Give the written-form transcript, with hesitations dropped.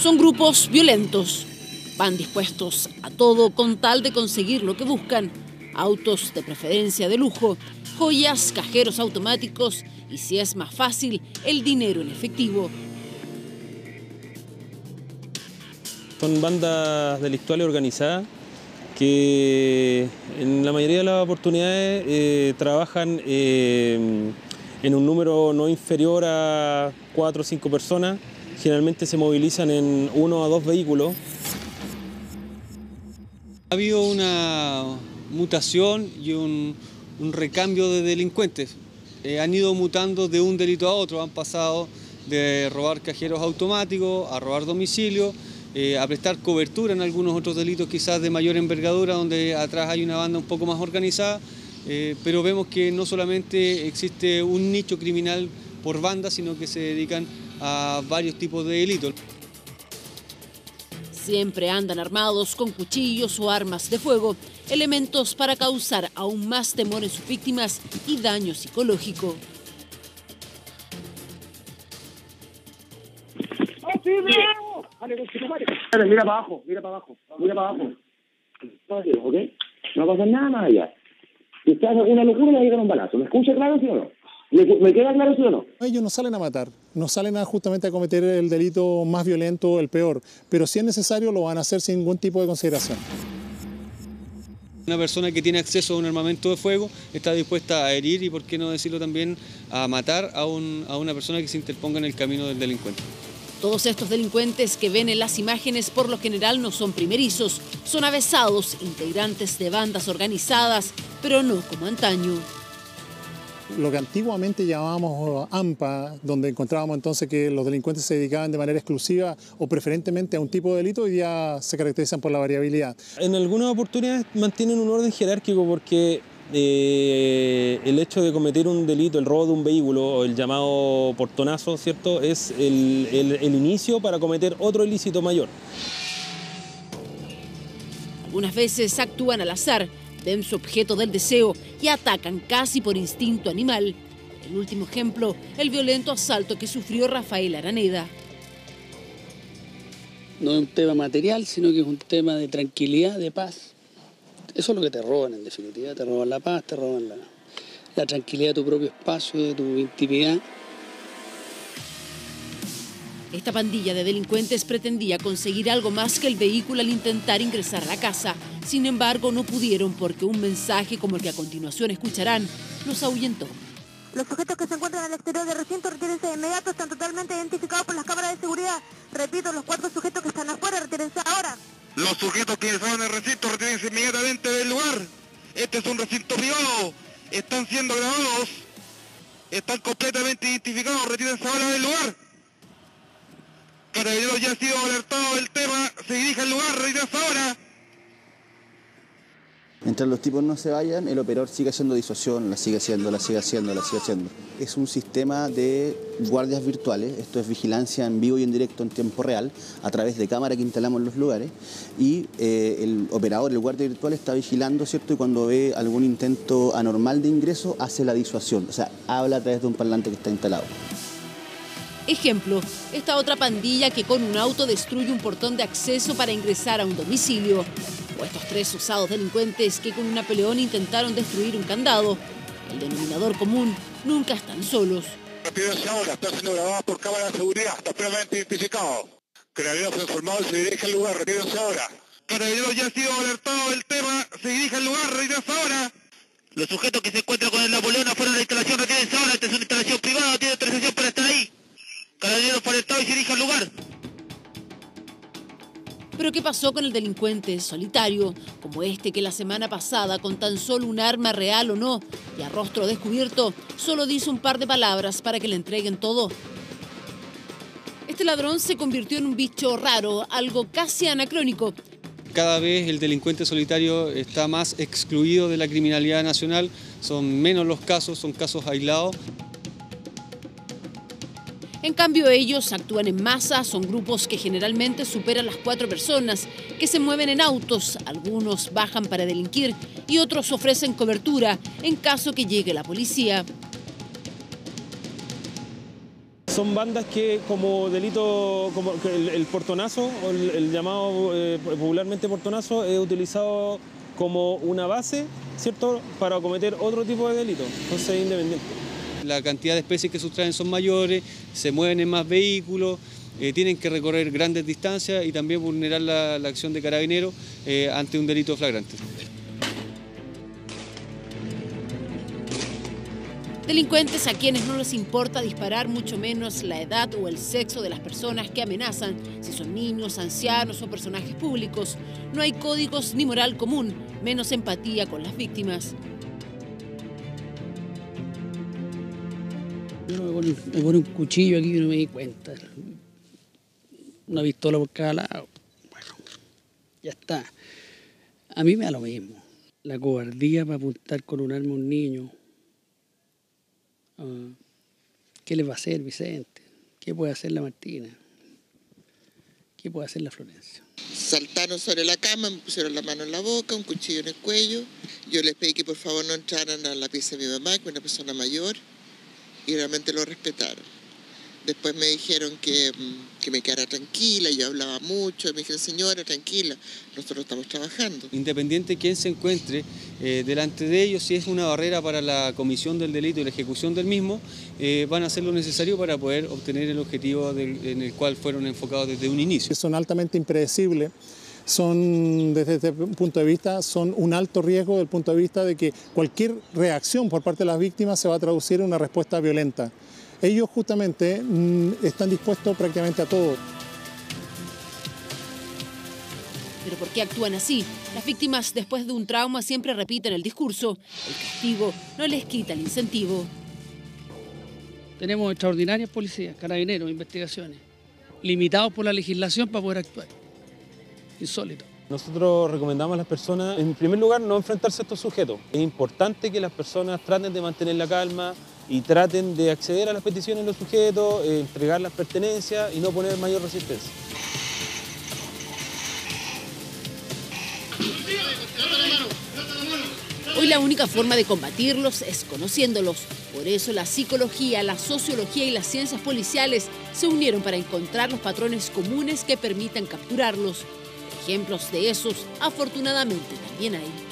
Son grupos violentos. Van dispuestos a todo con tal de conseguir lo que buscan. Autos de preferencia de lujo, joyas, cajeros automáticos y, si es más fácil, el dinero en efectivo. Son bandas delictuales organizadas que en la mayoría de las oportunidades trabajan en un número no inferior a 4 o 5 personas. Generalmente se movilizan en 1 a 2 vehículos. Ha habido una mutación y un recambio de delincuentes. Han ido mutando de un delito a otro, han pasado de robar cajeros automáticos a robar domicilios, a prestar cobertura en algunos otros delitos quizás de mayor envergadura, donde atrás hay una banda un poco más organizada, pero vemos que no solamente existe un nicho criminal por banda, sino que se dedican a varios tipos de delitos. Siempre andan armados con cuchillos o armas de fuego, elementos para causar aún más temor en sus víctimas y daño psicológico. Mira para abajo, mira para abajo, mira para abajo. ¿Ok? No pasa nada más allá. Si usted hace alguna locura, le llegan un balazo. ¿Me escucha claro, sí o no? ¿Me queda claro, sí o no? Ellos no salen a matar, no salen justamente a cometer el delito más violento, el peor, pero si es necesario lo van a hacer sin ningún tipo de consideración. Una persona que tiene acceso a un armamento de fuego está dispuesta a herir y, por qué no decirlo también, a matar a una persona que se interponga en el camino del delincuente. Todos estos delincuentes que ven en las imágenes por lo general no son primerizos, son avesados, integrantes de bandas organizadas, pero no como antaño. Lo que antiguamente llamábamos AMPA, donde encontrábamos entonces que los delincuentes se dedicaban de manera exclusiva o preferentemente a un tipo de delito, hoy día se caracterizan por la variabilidad. En algunas oportunidades mantienen un orden jerárquico porque el hecho de cometer un delito, el robo de un vehículo o el llamado portonazo, ¿cierto?, es el inicio para cometer otro ilícito mayor. Algunas veces actúan al azar, ven su objeto del deseo y atacan casi por instinto animal. El último ejemplo, el violento asalto que sufrió Rafael Araneda. No es un tema material, sino que es un tema de tranquilidad, de paz. Eso es lo que te roban, en definitiva. Te roban la paz, te roban la tranquilidad de tu propio espacio, de tu intimidad. Esta pandilla de delincuentes pretendía conseguir algo más que el vehículo al intentar ingresar a la casa. Sin embargo, no pudieron porque un mensaje como el que a continuación escucharán los ahuyentó. Los sujetos que se encuentran al exterior del recinto, retírense de inmediato, están totalmente identificados por las cámaras de seguridad. Repito, los 4 sujetos que están afuera, retírense ahora. Los sujetos que estaban en el recinto, retírense inmediatamente del lugar. Este es un recinto privado, están siendo grabados, están completamente identificados, retírense ahora del lugar. Carabineros ya ha sido alertado del tema, se dirige al lugar, retírense ahora. Mientras los tipos no se vayan, el operador sigue haciendo disuasión, la sigue haciendo. Es un sistema de guardias virtuales, esto es vigilancia en vivo y en directo en tiempo real, a través de cámaras que instalamos en los lugares, y el operador, el guardia virtual, está vigilando, ¿cierto? Y cuando ve algún intento anormal de ingreso, hace la disuasión, o sea, habla a través de un parlante que está instalado. Ejemplo, esta otra pandilla que con un auto destruye un portón de acceso para ingresar a un domicilio. O estos 3 osados delincuentes que con una peleón intentaron destruir un candado. El denominador común, nunca están solos. Retírense ahora, está siendo grabado por cámara de seguridad, está plenamente identificado. Carabineros fue informado y se dirige al lugar, retírense ahora. Carabineros ya ha sido alertado del tema, se dirige al lugar, retírense ahora. Los sujetos que se encuentran con el Napoleón afuera de la instalación, retírense ahora, esta es una instalación privada, tiene autorización para estar ahí. Carabineros fue alertado y se dirige al lugar. Pero ¿qué pasó con el delincuente solitario, como este que la semana pasada, con tan solo un arma real o no, y a rostro descubierto, solo dice un par de palabras para que le entreguen todo? Este ladrón se convirtió en un bicho raro, algo casi anacrónico. Cada vez el delincuente solitario está más excluido de la criminalidad nacional, son menos los casos, son casos aislados. En cambio, ellos actúan en masa, son grupos que generalmente superan las 4 personas, que se mueven en autos, algunos bajan para delinquir y otros ofrecen cobertura en caso que llegue la policía. Son bandas que como delito, como el portonazo, o el llamado popularmente portonazo, es utilizado como una base, ¿cierto?, para cometer otro tipo de delito, entonces es independiente. La cantidad de especies que sustraen son mayores, se mueven en más vehículos, tienen que recorrer grandes distancias y también vulnerar la acción de carabineros ante un delito flagrante. Delincuentes a quienes no les importa disparar, mucho menos la edad o el sexo de las personas que amenazan, si son niños, ancianos o personajes públicos. No hay códigos ni moral común, menos empatía con las víctimas. Yo me pone un cuchillo aquí y no me di cuenta. Una pistola por cada lado. Bueno, ya está. A mí me da lo mismo. La cobardía para apuntar con un arma a un niño. ¿Qué les va a hacer Vicente? ¿Qué puede hacer la Martina? ¿Qué puede hacer la Florencia? Saltaron sobre la cama, me pusieron la mano en la boca, un cuchillo en el cuello. Yo les pedí que por favor no entraran a la pieza de mi mamá, que es una persona mayor, y realmente lo respetaron. Después me dijeron que me quedara tranquila, yo hablaba mucho, me dijeron, señora, tranquila, nosotros estamos trabajando. Independiente de quién se encuentre delante de ellos, si es una barrera para la comisión del delito y la ejecución del mismo, van a hacer lo necesario para poder obtener el objetivo en el cual fueron enfocados desde un inicio. Son altamente impredecibles. Son, desde este punto de vista, son un alto riesgo desde el punto de vista de que cualquier reacción por parte de las víctimas se va a traducir en una respuesta violenta. Ellos justamente están dispuestos prácticamente a todo. ¿Pero por qué actúan así? Las víctimas, después de un trauma, siempre repiten el discurso. El castigo no les quita el incentivo. Tenemos extraordinarias policías, carabineros, investigaciones, limitados por la legislación para poder actuar. Insólito. Nosotros recomendamos a las personas, en primer lugar, no enfrentarse a estos sujetos. Es importante que las personas traten de mantener la calma y traten de acceder a las peticiones de los sujetos, entregar las pertenencias y no poner mayor resistencia. Hoy la única forma de combatirlos es conociéndolos. Por eso la psicología, la sociología y las ciencias policiales se unieron para encontrar los patrones comunes que permitan capturarlos. Ejemplos de esos, afortunadamente, también hay.